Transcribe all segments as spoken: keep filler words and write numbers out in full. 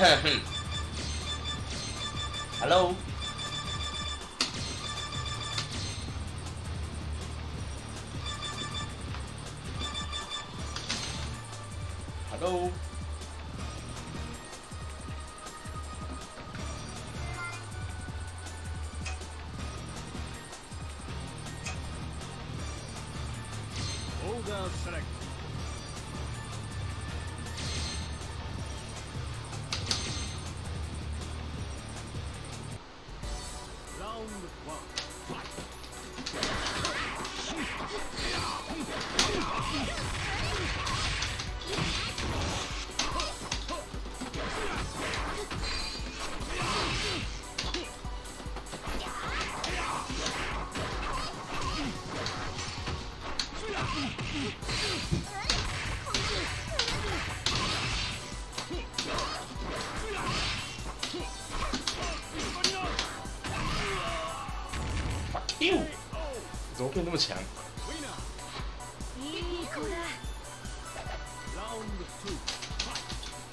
Hello。Hello。 Order select. Round one. Fight. 丢！怎么变那么强？ いい子だ。 Round two. Fight.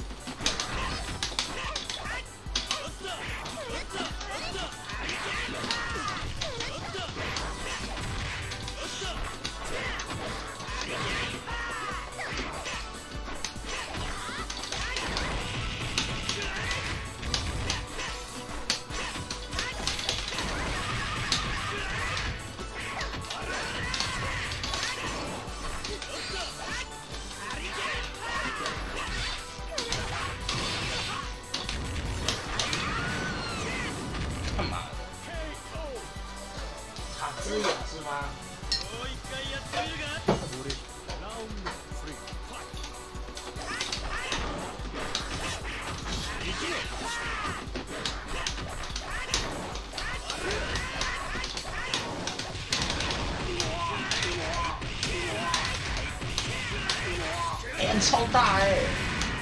干嘛的？卡兹雅是吗？ もう一回やってみるか。Round three. Fight. 行け。 哎，超大哎、欸！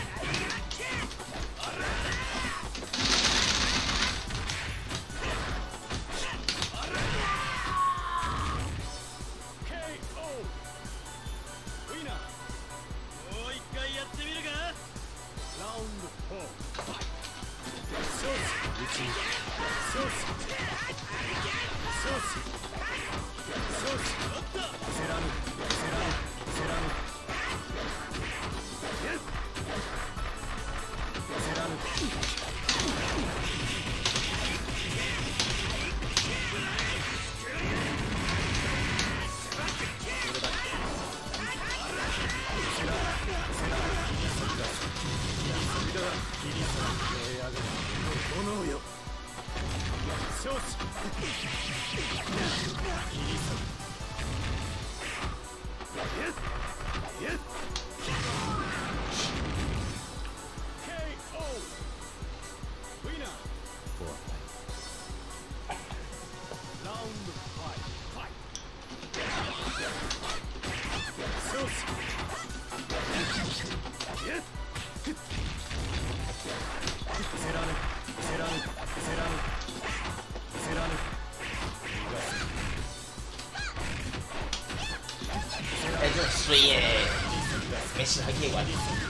哎，这很衰耶、欸！没事，还可以玩。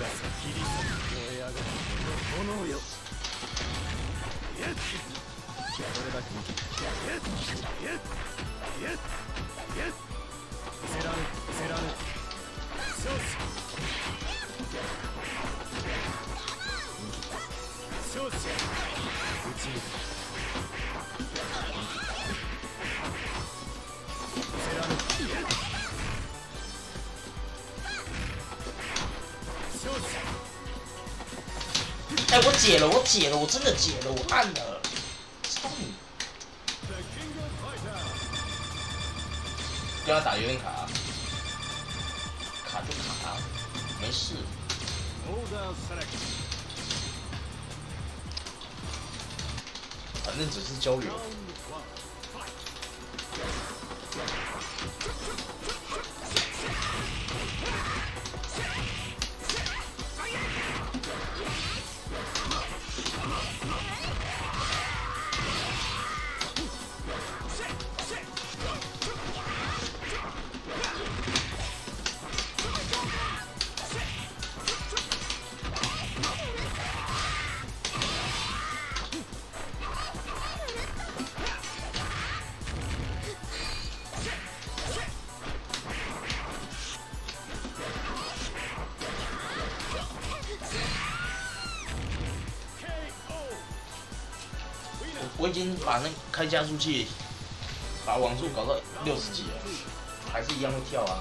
哎，我解了，我解了，我真的解了，我按了，操你！跟他打有点卡，卡就卡，没事。反正只是交流。 哎， 我已经把那开加速器，把网速搞到六十几了，还是一样会跳啊。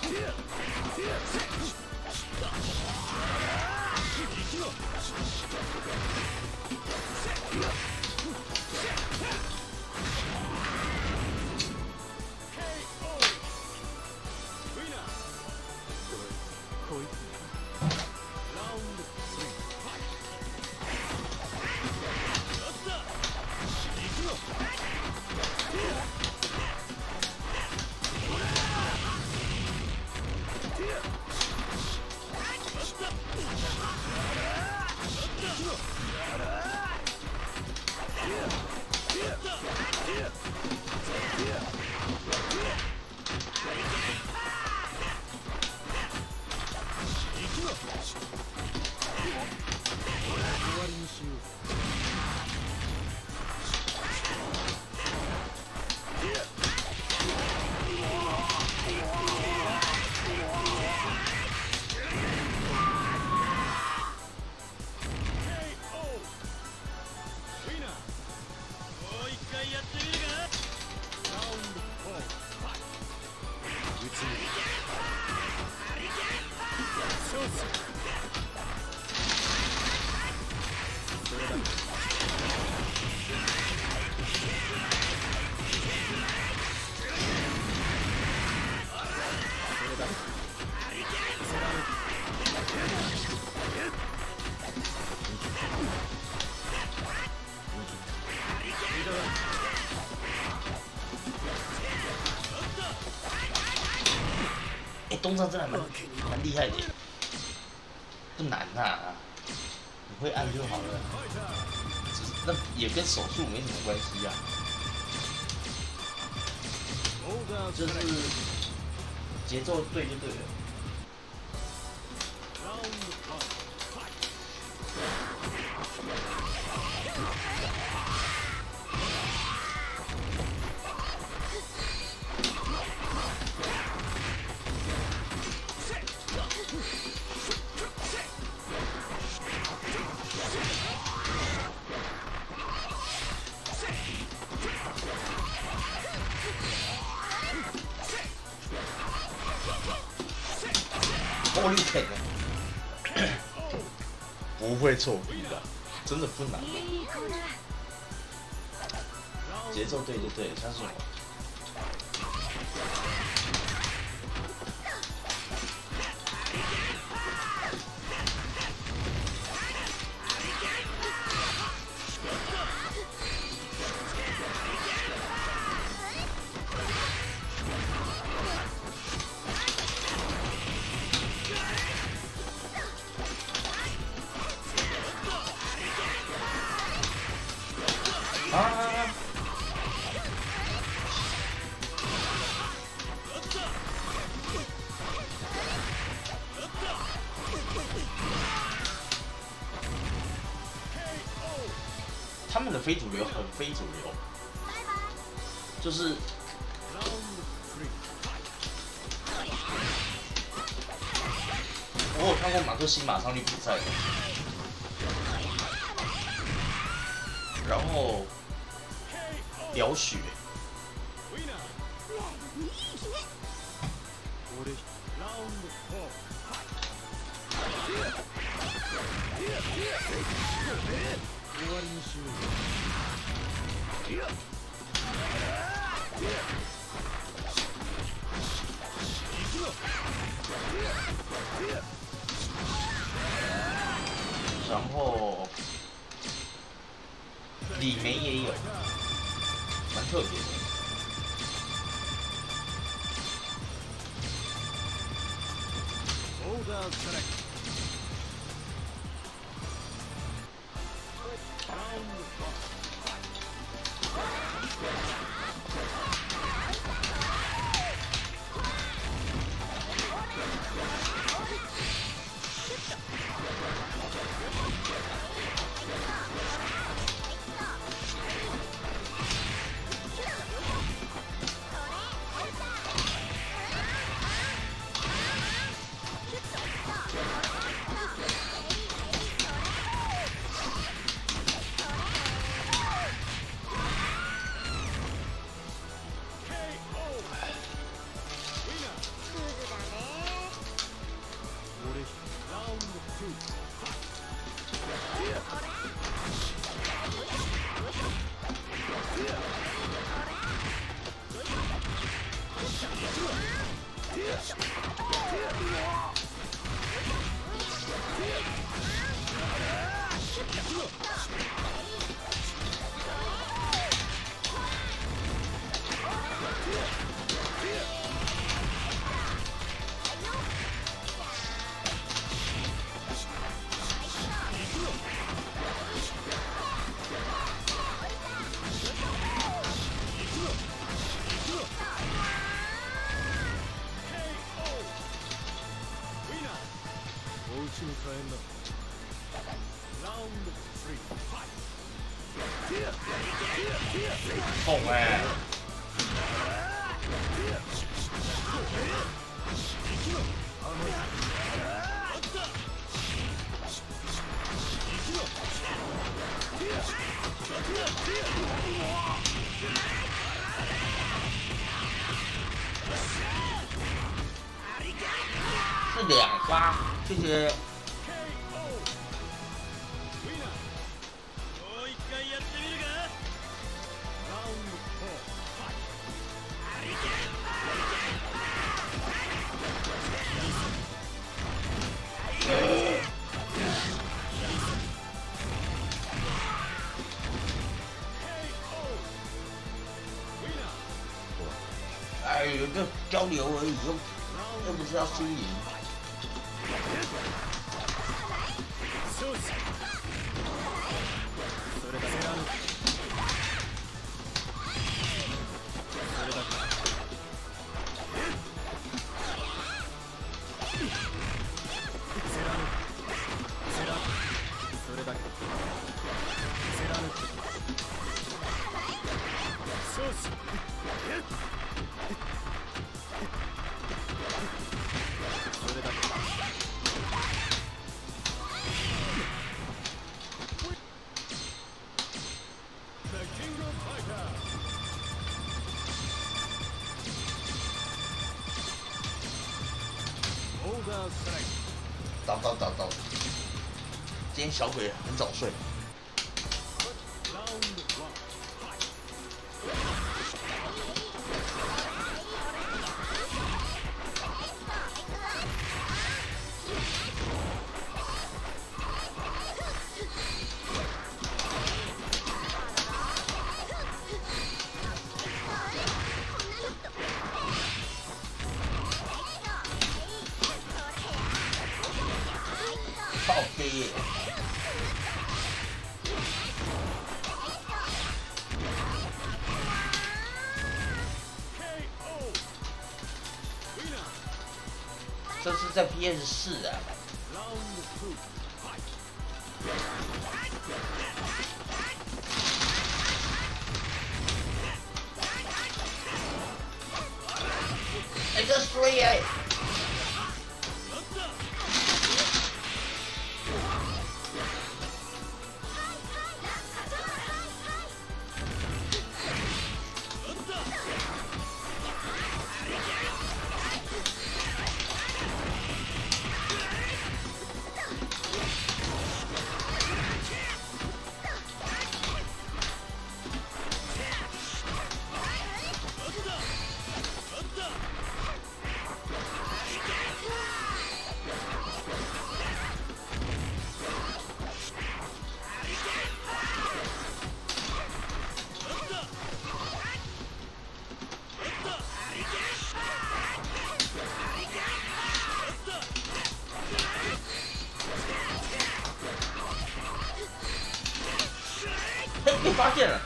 东上真的蛮蛮厉害的，不难呐、啊，你会按就好了，只是那也跟手速没什么关系啊，就是节奏对就对了。Holy King， 不会错逼的，真的不难。节奏对就对，相信我。啊！他们的非主流很非主流，就是我有看过马克西马上去比赛的，然后聊雪。然后李梅也有，蛮特别的。 痛哎！是两发，谢谢。 哎，有个交流而已，又又不是要输赢。早早早早，今天小鬼很早睡。靠背耶！这是在 P S 四啊。哎，这衰哎！ 被发现了。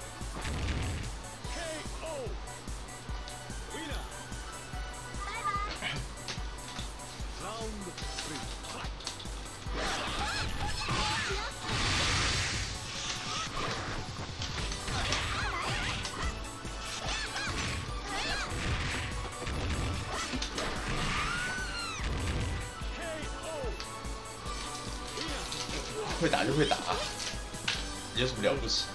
会打就会打，有什么了不起？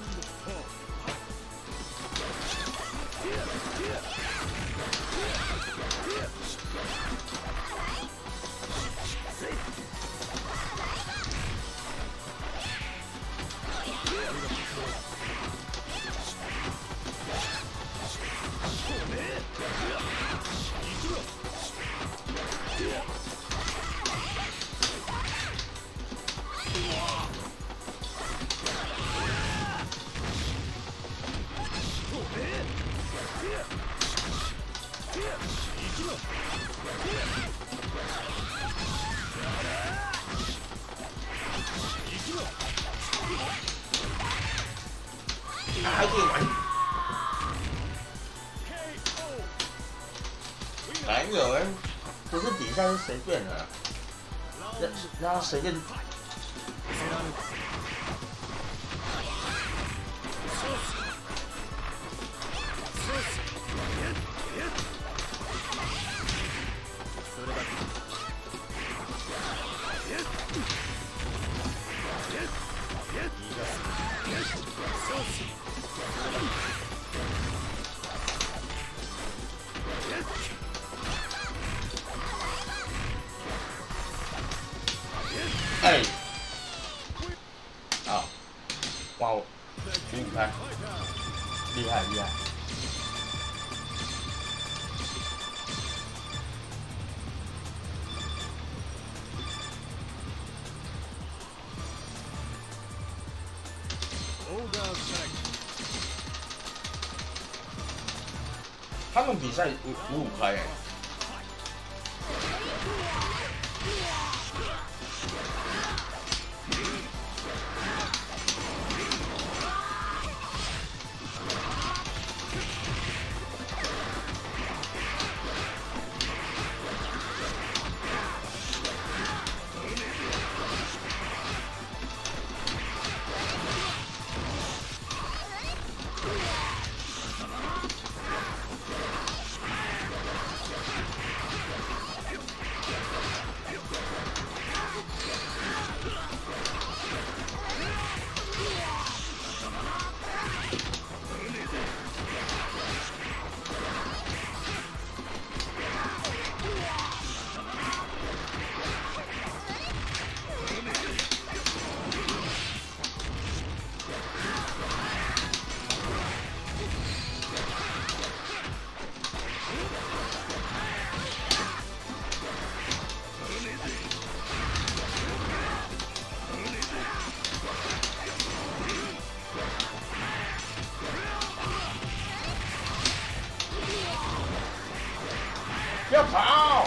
还可以玩，还有人不是比赛是随便的，让让他随便。 哎，啊，哇哦，五五开，厉害厉害。他们比赛五五五开哎。不要跑！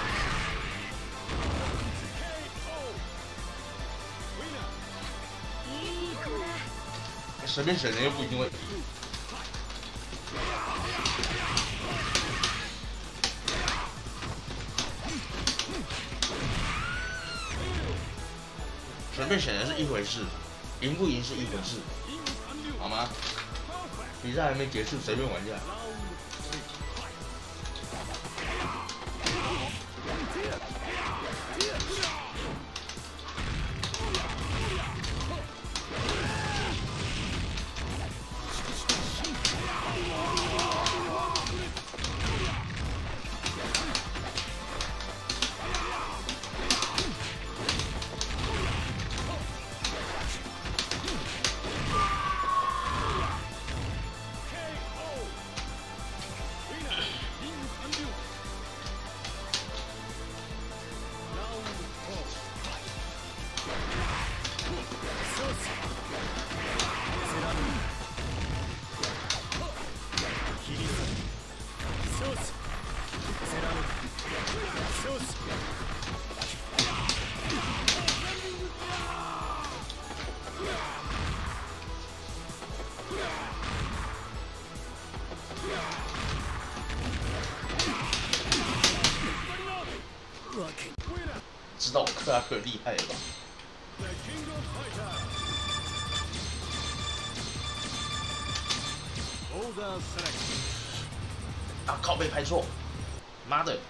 随便选人又不一定会。随便选人是一回事，赢不赢是一回事，好吗？比赛还没结束，随便玩一下。知道我克拉克厉害了吧？啊靠！被拍错，妈的！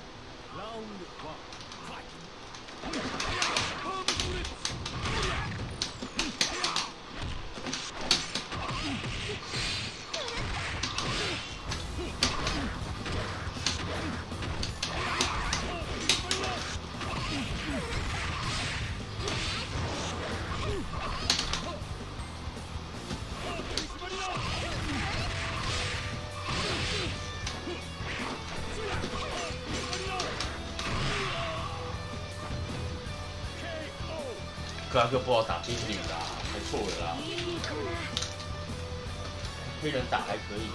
克拉克不好打冰女啦，拍错了啦。黑人打还可以。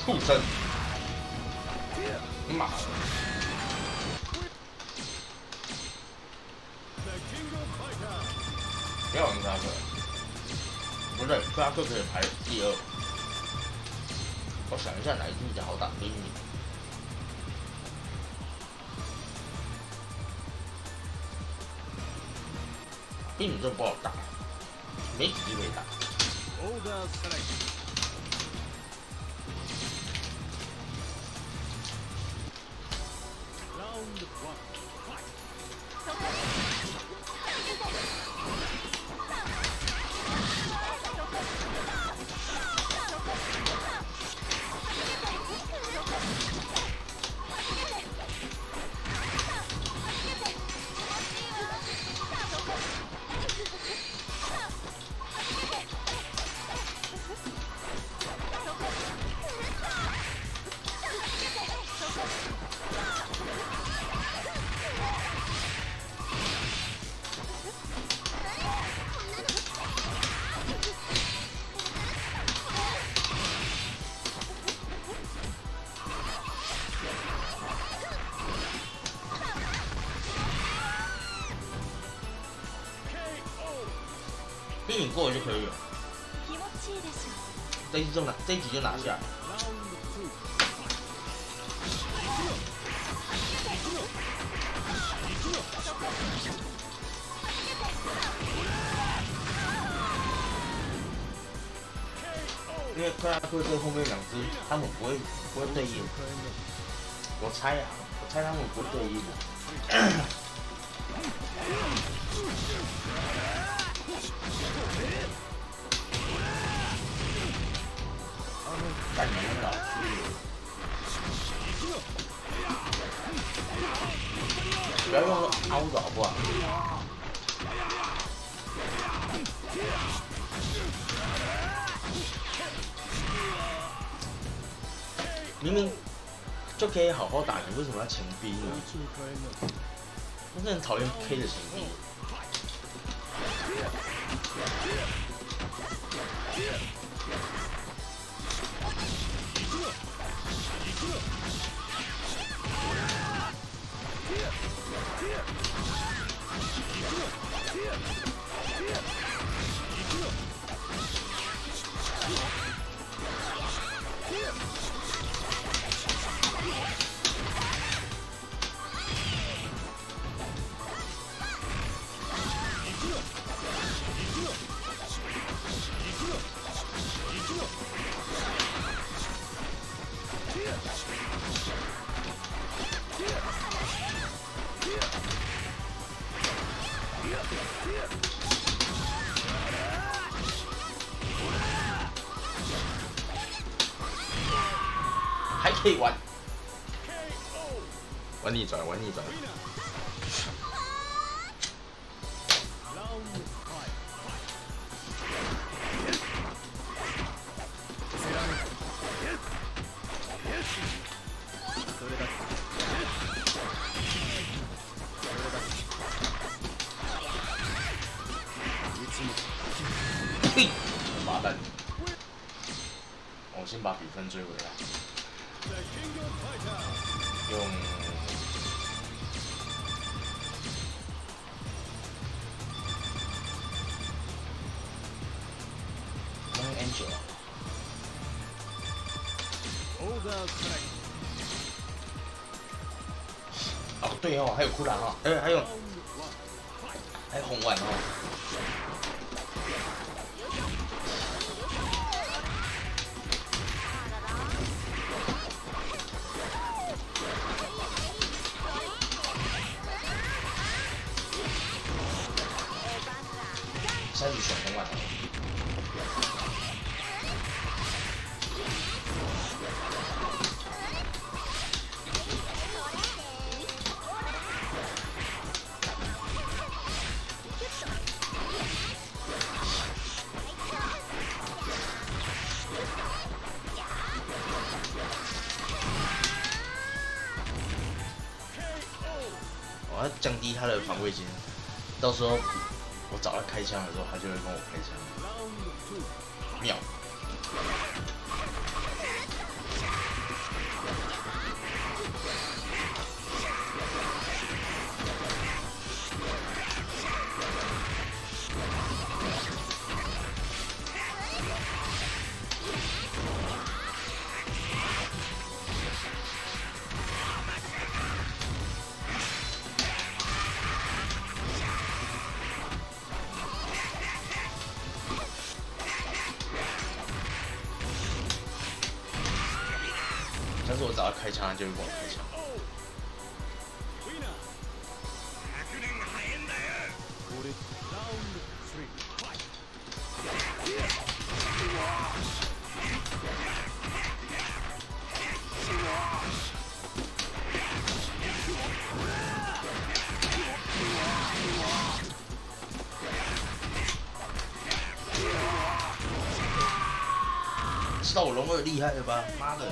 畜生！妈的！不要玩克拉克，不对，克拉克可以排第二。我想一下哪一只比较好打冰女。冰女真的不好打，没几只可以打。 冰影过了就可以了。这一集就拿，这一集就拿下。因为克拉克这后面两只，他们不会不会对应。我猜啊，我猜他们不会对应的。干你们老师！不要用凹的好不好？明明就可以好好打，你为什么要前逼呢？我真的很讨厌 K 的前逼。还可以玩，玩逆转，玩逆转。嘿，麻蛋！我先把比分追回来。 用用 Angel 哦，对哦，还有库兰哦，还有还有还有红丸哦。 开始选红丸了。我要降低他的防卫心，到时候。 我找他开枪的时候，他就会跟我开枪。 妙。 但是我只要开枪，他就会跟我开枪。知道我龙二厉害了吧？妈的！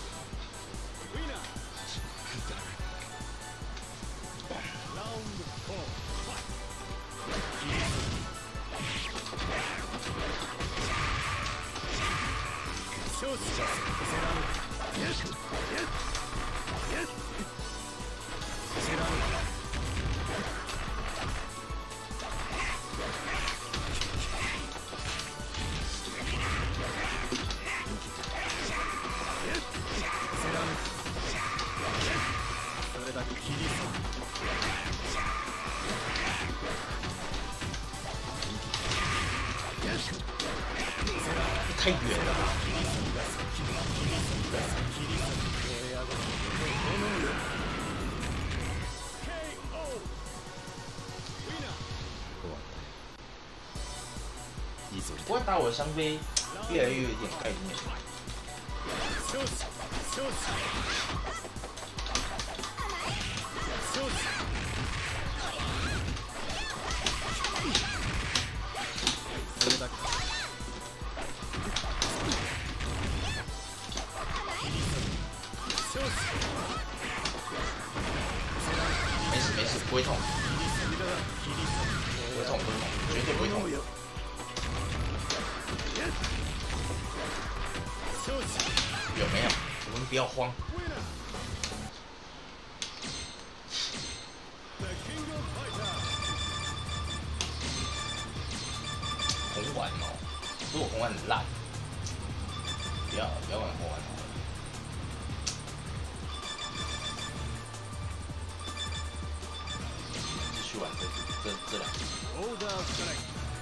太远了吧！不过打我的香妃越来越有点概念。没事没事，不会痛，不会痛不会痛，绝对不会痛。有没有？我们不要慌。红丸哦，如果红丸很烂，不要不要玩红丸好了。继续玩这这这两个。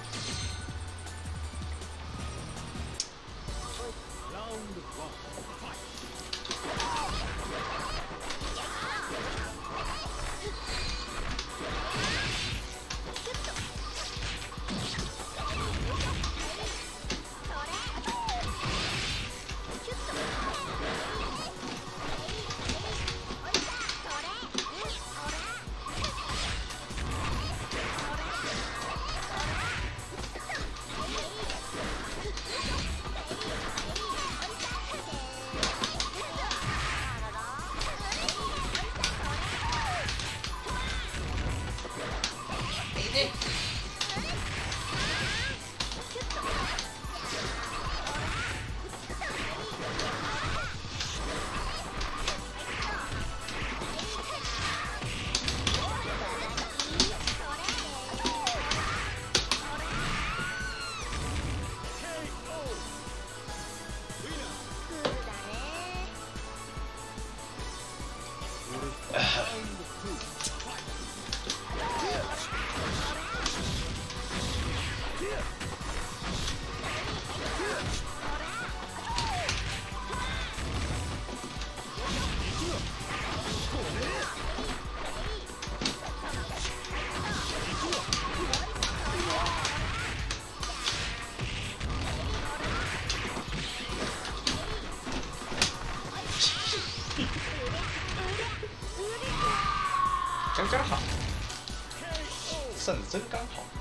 刚刚好，胜得真刚好。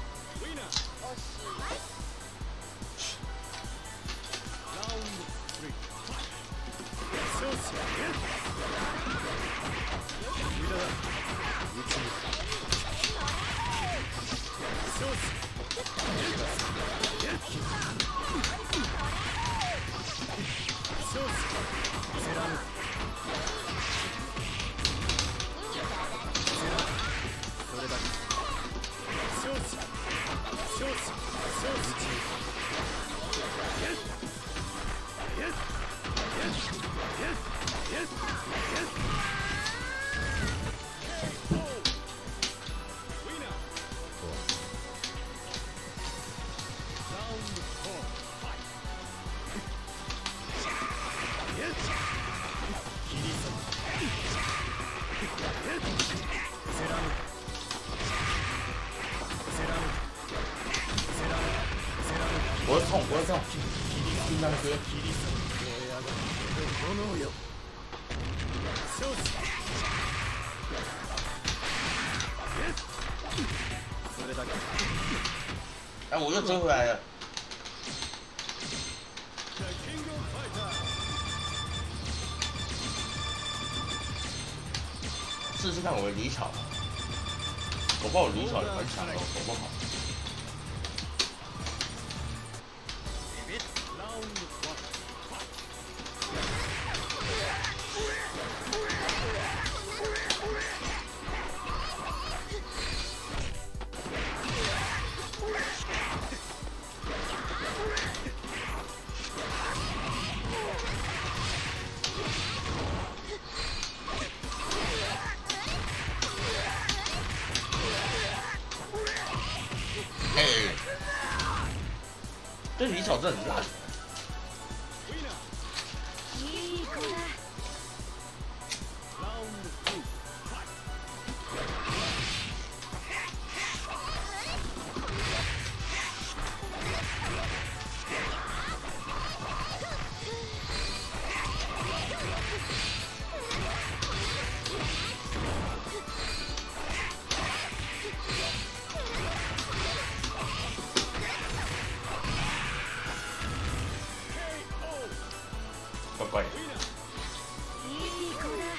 我要这样听听他的歌。哎，我又追回来了。试试看我的离草，我不知道我离草也蛮强的，搞不好。这李草真的很烂。 いい子だ。 乖乖。 いい子だ。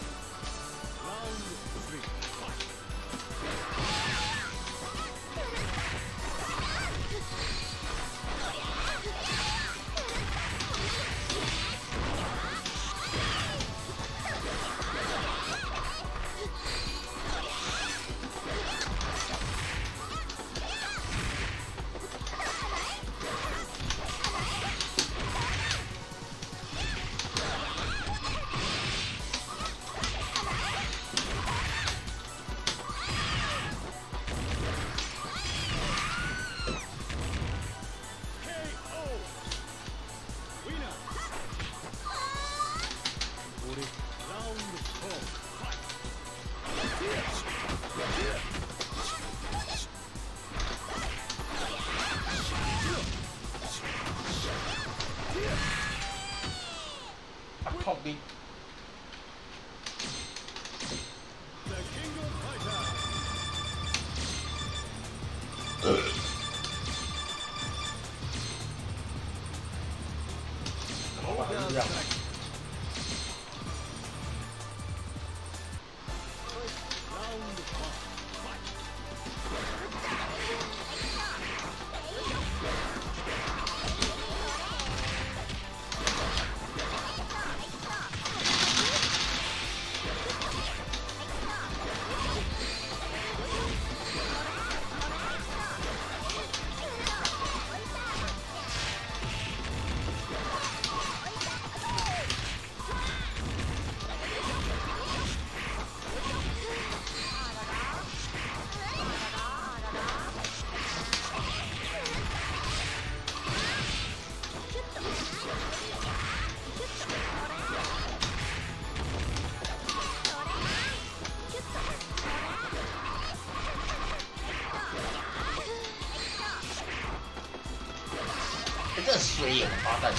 啊靠逼！怎么办？就这样。这水也王八蛋，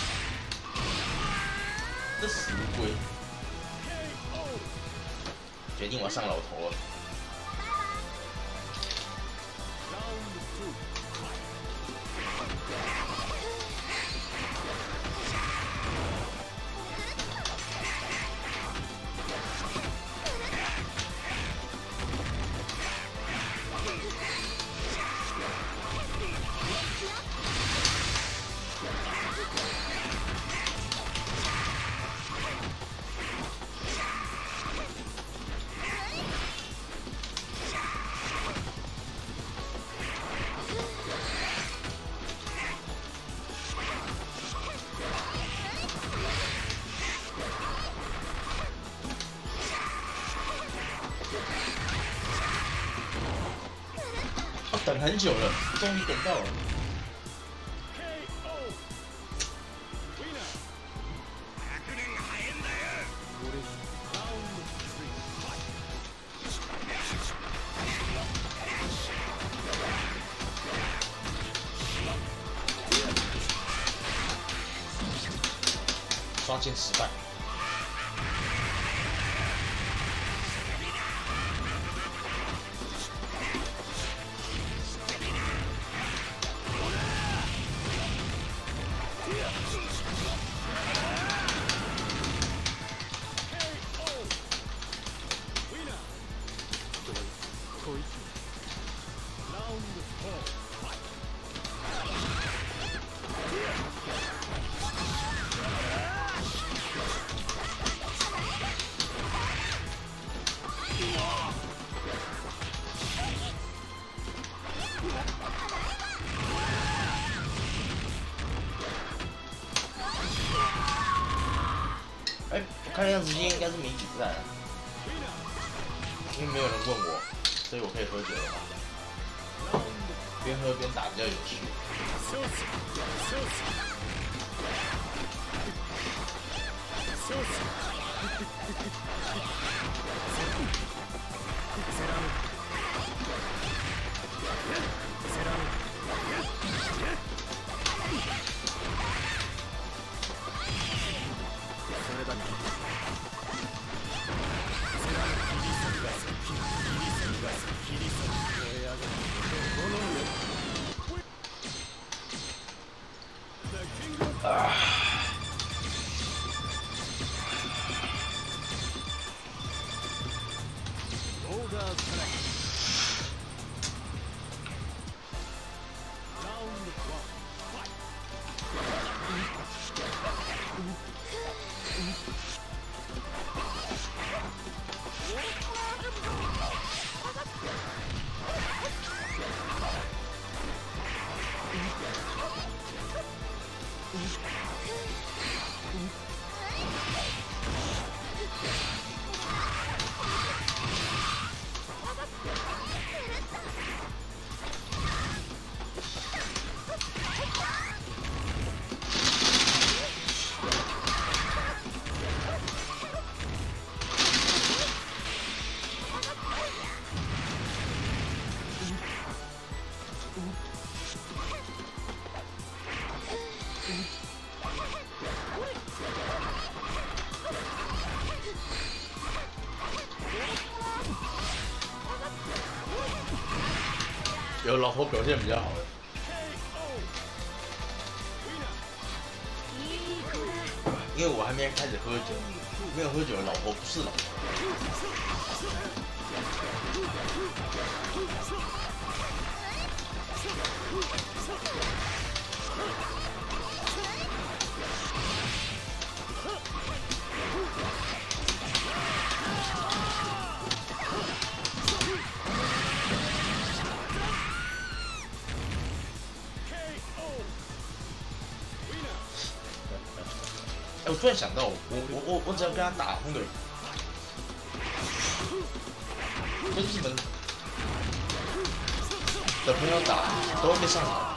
这死乌龟！决定我要上老头了。等很久了，终于等到了。 刷剑失败。哎，看样子今天应该是没比赛了，因为没有人问我，所以我可以喝酒了嘛。边喝边打比较有趣。啊！有老婆表现比较好的，因为我还没开始喝酒，没有喝酒的老婆不是老婆。哎，我突然想到，我我我我只要跟他打那个，跟日本的朋友打，都会被上场。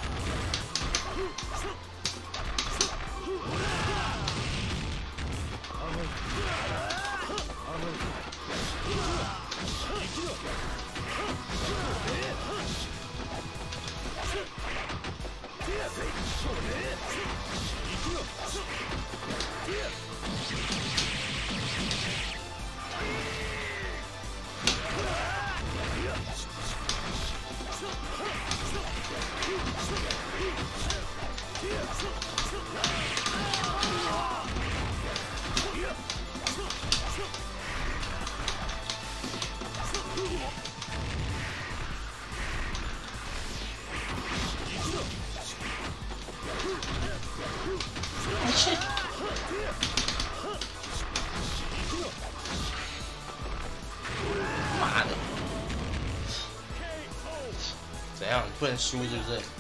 妈的！怎样？不能输是不是？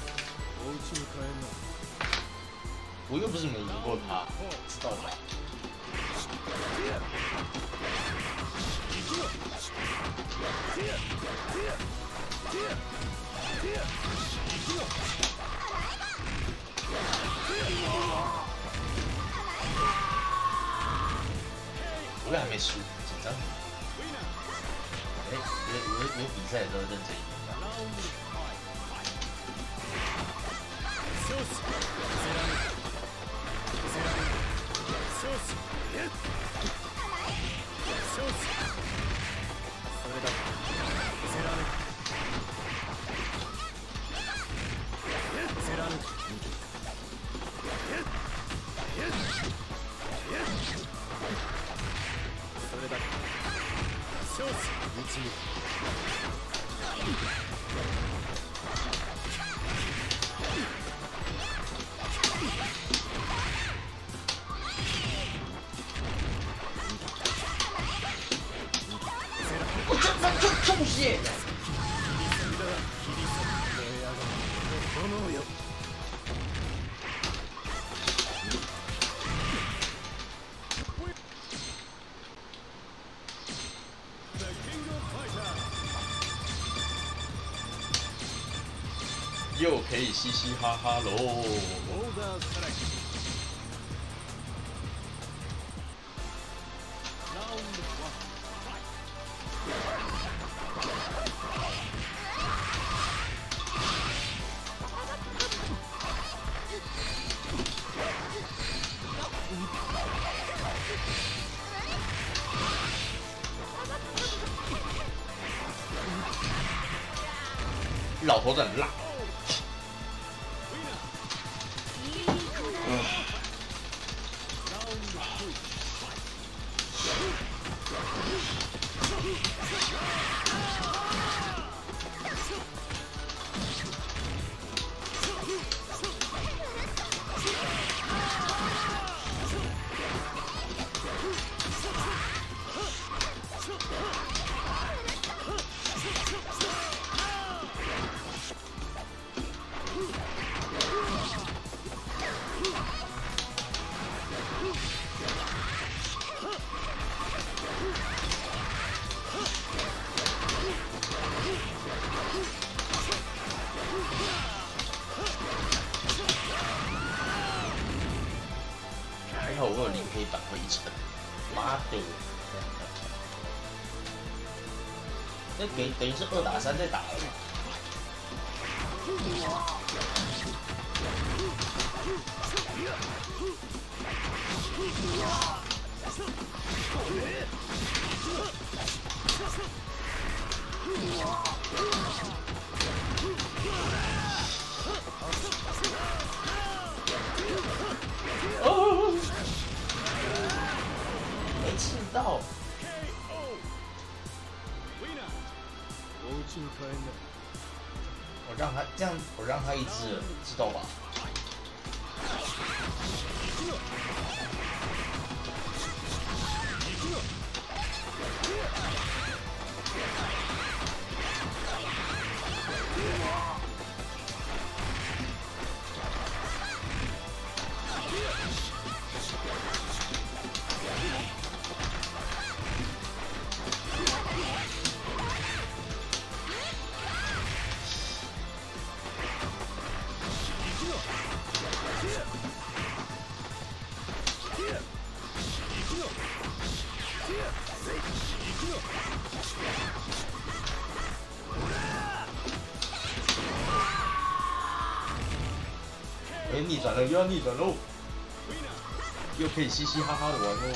我又不是没赢过他，知道吧？我也还没输，紧张。哎，有有有比赛的时候认真一点。 我这他就中邪。又可以嘻嘻哈哈喽！老头子很辣。还好我有零黑板会一层，妈的！那等等于是二打三在打了嘛。哦，没吃到。我让他这样，我让他一只了，知道吧？哎，逆转了，又要逆转喽，又可以嘻嘻哈哈的玩喽。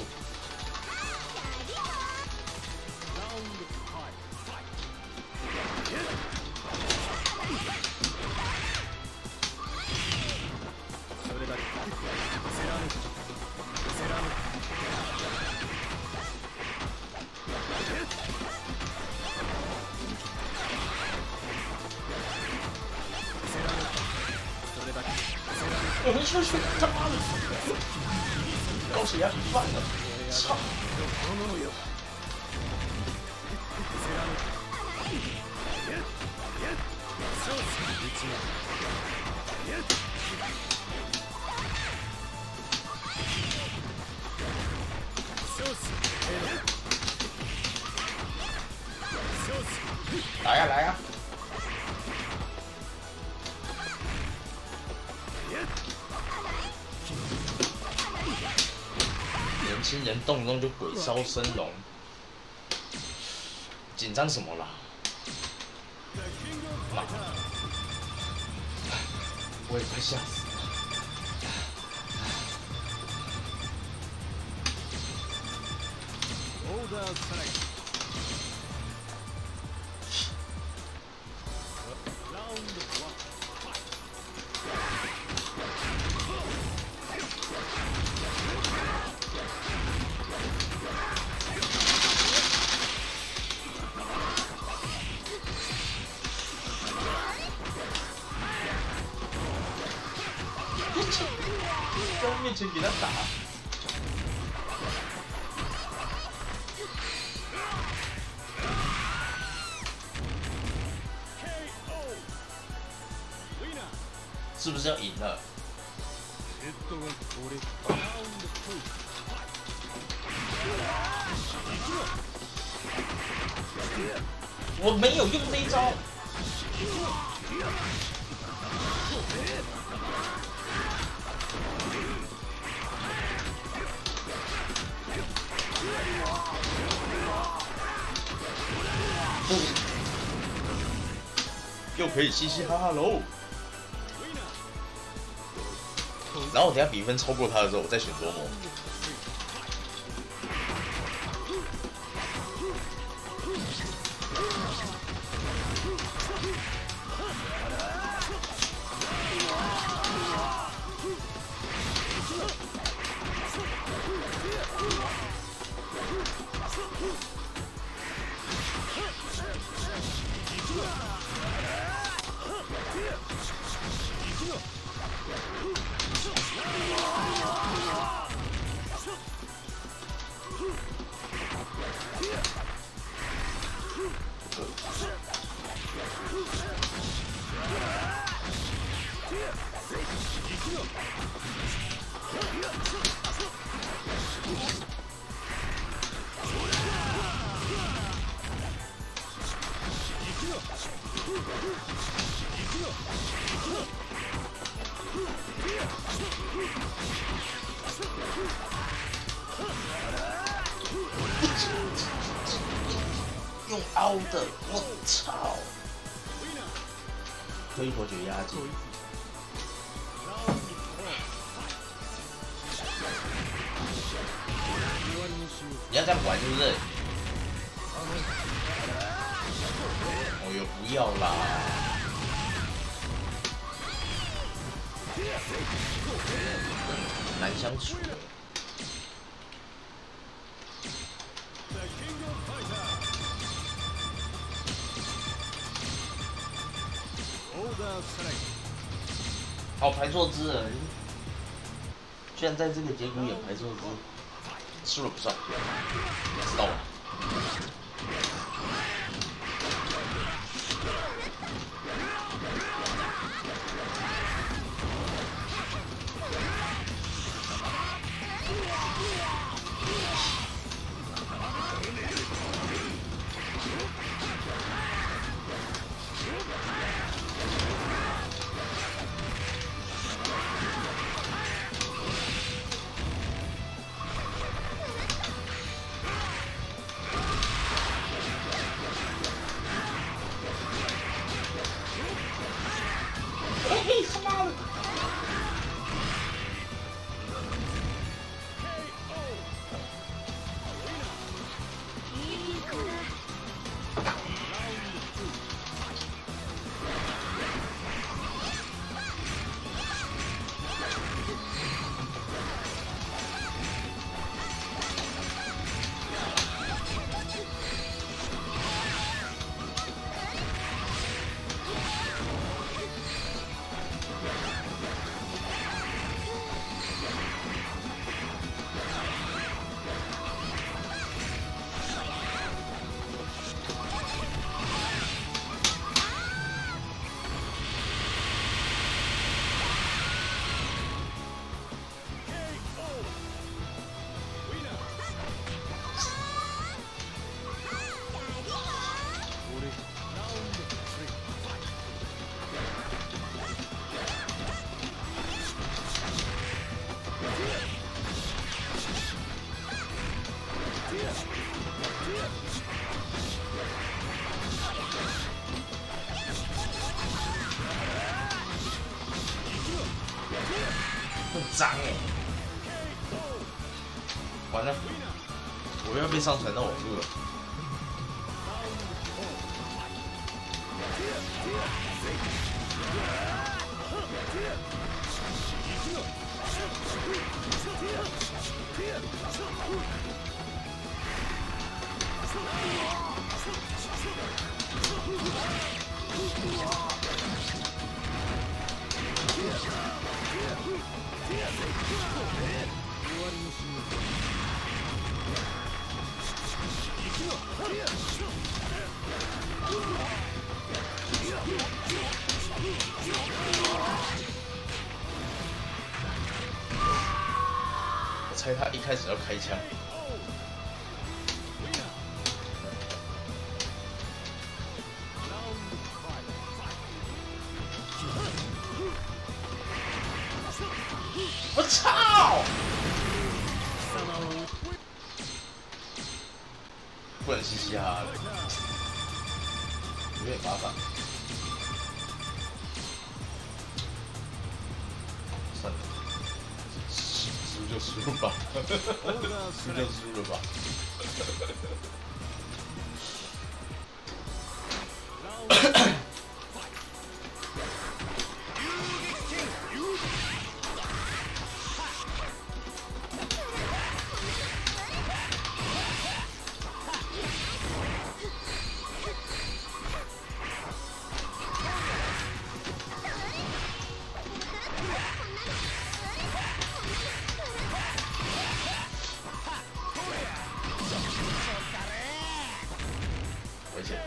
我们出去，他妈的，高血压犯了，操！来呀来呀！年轻人动不动就鬼烧生龙，紧张什么啦？妈，我也快吓死了。 ダーストライクラウンドワンファイ在他面前给他打。是不是要赢了？ ヘッドがこれラウンドツー我没有用这一招。又可以嘻嘻哈哈喽。然后我等下比分超过他的时候，我再选多魔。用凹的，我操！推火球压制。你要这样玩是不是？哦哟，不要啦！难相处。好，排错字了，居然在这个节骨眼排错字，输了不算，知道了。很脏哎，完了， 我要被上传到网络了。我猜他一开始要开枪。我操！不能嘻嘻哈哈的，有点麻烦。算了，输就输吧，输就输了吧。危险！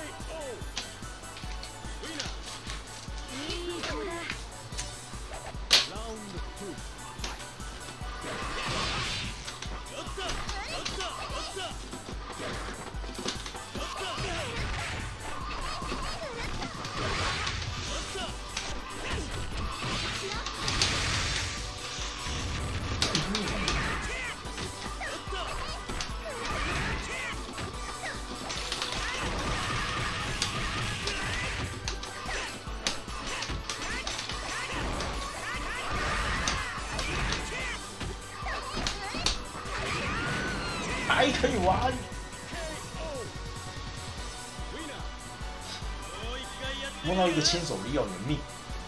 还可以玩。摸到一个牵手力要人命。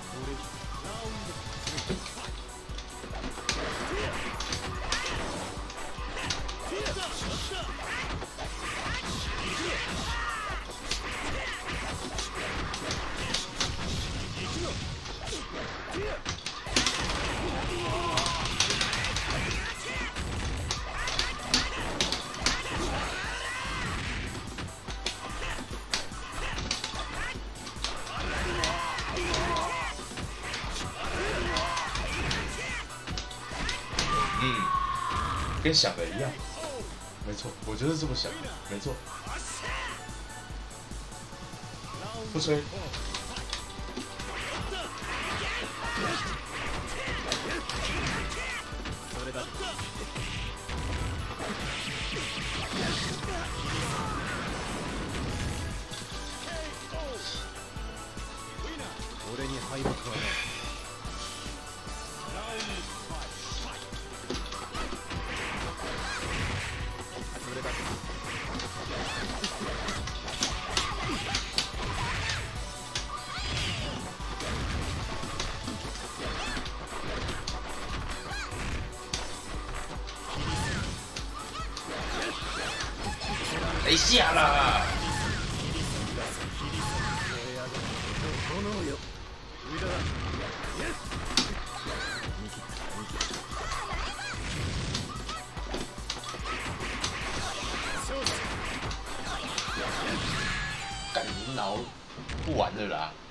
嗯，跟想的一样，没错，我就是这么想的，没错。不吹。 俺に敗北はない。 等一下啦！干你脑不玩了啦！